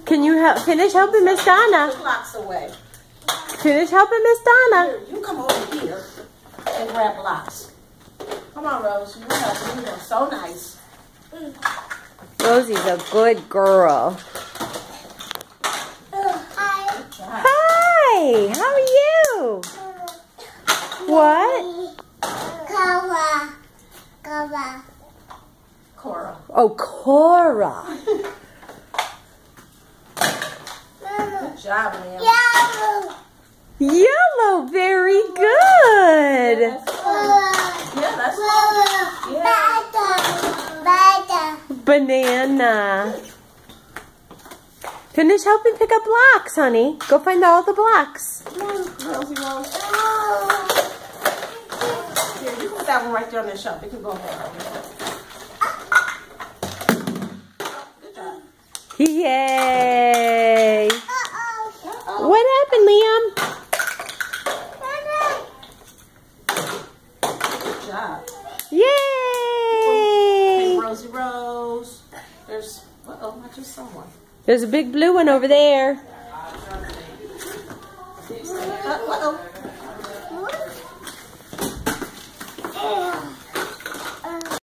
Can you finish helping Miss Donna? Put the blocks away. Finish helping Miss Donna. Here, you come over here and grab blocks. Come on, Rose. You're helping. You're doing so nice. Rosie's a good girl. Hi. How are you? What? Cora. Oh, Cora. Good job, Liam. Yellow. Very good. Yeah, that's good. Yeah. Banana. Finish helping pick up blocks, honey. Go find all the blocks. Come on, Rosie Rose. Here, you put that one right there on the shelf. It can go there. Good job. Yay. What happened, Liam? Good job. Yay. Hey, Rosie Rose. There's, uh-oh, I just saw one. There's a big blue one over there. Uh-oh.